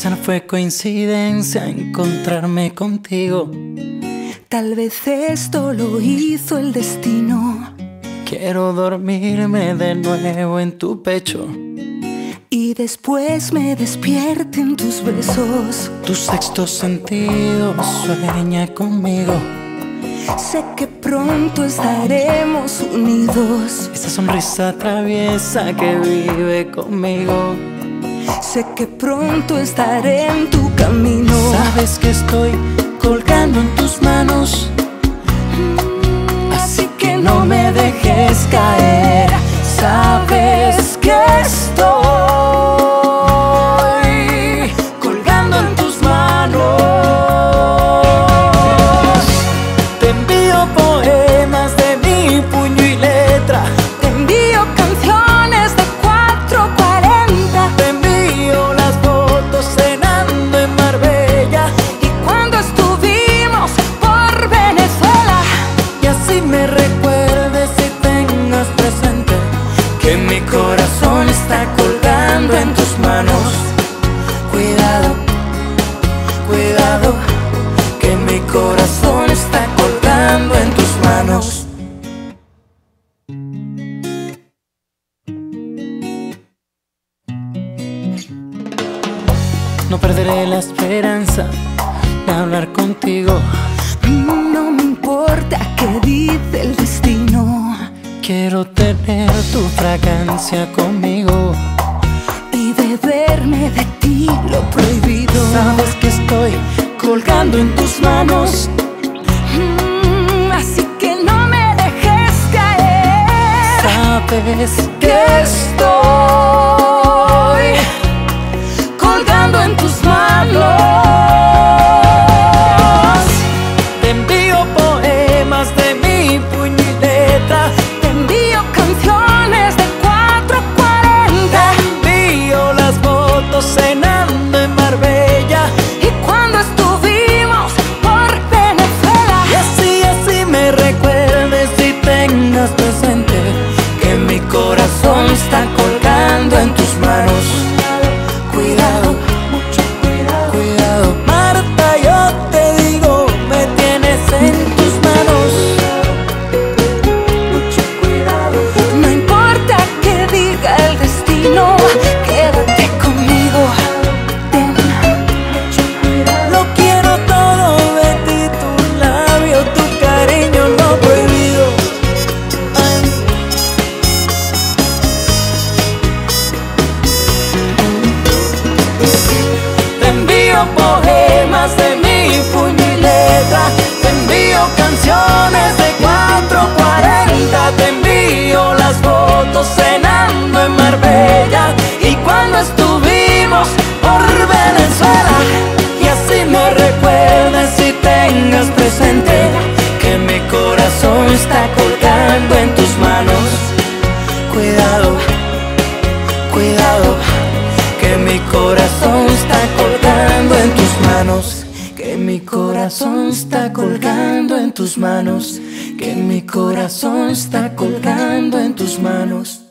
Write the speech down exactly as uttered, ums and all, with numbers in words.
Quizá no fue coincidencia encontrarme contigo. Tal vez esto lo hizo el destino. Quiero dormirme de nuevo en tu pecho y después me despierte en tus besos. Tu sexto sentido sueña conmigo. Sé que pronto estaremos unidos. Esa sonrisa traviesa que vive conmigo. Sé que pronto estaré en tu camino. Sabes que estoy colgando en tus manos, así que no me dejes caer. Sabes que estoy colgando en tus manos. Te envío poemas de mi puño y letra. Te envío canciones de cuatro cuarenta. Te envío las fotos cenando en Marbella y cuando estuvimos por Venezuela. Y así me recuerdes y tengas presente que mi corazón está colgando en tus manos. Cuidado, cuidado, que mi corazón está colgando en tus manos. No perderé la esperanza de hablar contigo. No me importa qué dice el destino. Quiero tener tu fragancia conmigo y beberme de ti lo prohibido. Sabes que estoy colgando en tus manos, mm, así que no me dejes caer. Sabes que estoy colgando en tus manos. Te envío poemas de mi puño y letra. Te envío canciones de cuatro cuarenta. Te envío las fotos cenando en Marbella y cuando estuvimos por Venezuela. Y así, así me recuerdes y tengas presente que mi corazón está colgando en tus manos. Cuidado, mucho cuidado. Cuidado, Marta, yo te digo, me tienes en tus manos. Mucho cuidado. No importa que diga el destino, quédate conmigo. Ten mucho cuidado. Lo quiero todo de ti, tu labio, tu cariño no prohibido. Ay. Te envío poemas de mi puño y letra. Te envío canciones de cuatro cuarenta. Te envío las fotos cenando en Marbella y cuando estuvimos por Venezuela. Y así me recuerdes y tengas presente que mi corazón está colgando en tus manos. Cuidado, cuidado, que mi corazón está colgando en tus manos. Que mi corazón está colgando en tus manos. Que mi corazón está colgando en tus manos.